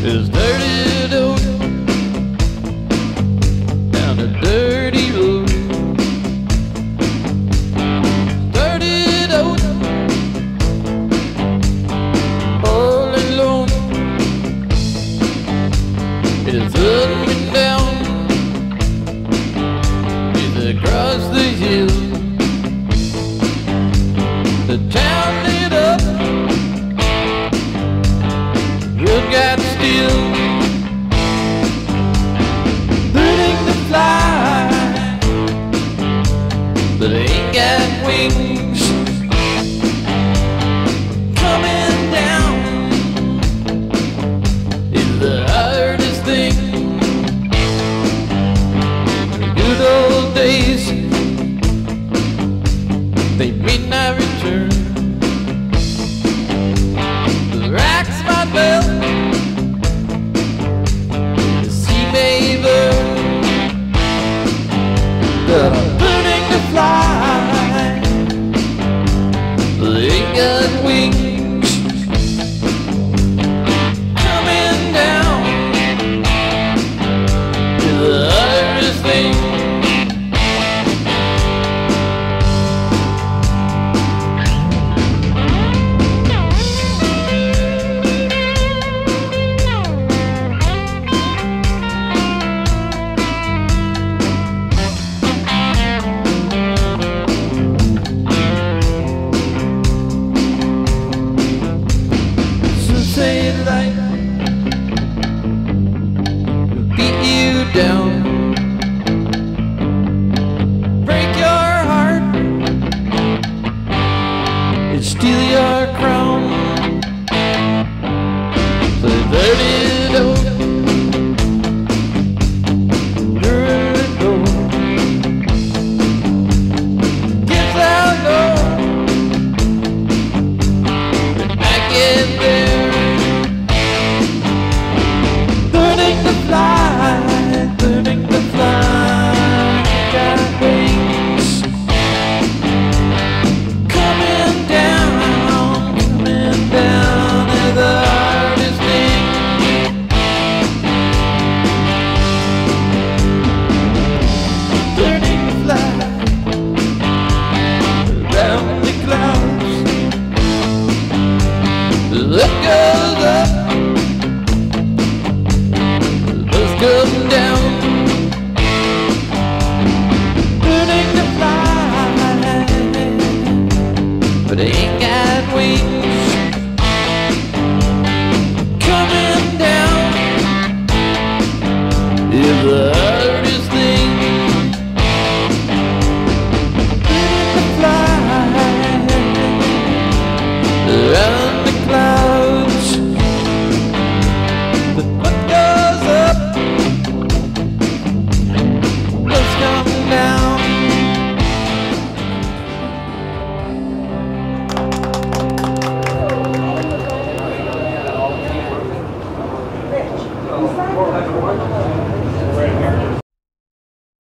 It's dirty dope down a dirty road. Dirty dope all alone. It's up and down, it's across the hill. The town lit up, good got still. Learning to fly, but they ain't got wings. Coming down is the hardest thing. The good old days, they may not return. The racks my belt, the sea may burn, but I'm learning to fly. They ain't got wings. Coming down is the hardest thing. Say life will beat you down, break your heart, and steal your crown. So dirty dope, dirty dope, gets out low, and I get there. Learning to fly, got wings. Coming down is the hardest thing. Learning to fly around the clouds. Look goes up, come down, learning to fly, but they ain't got wings. Coming down is the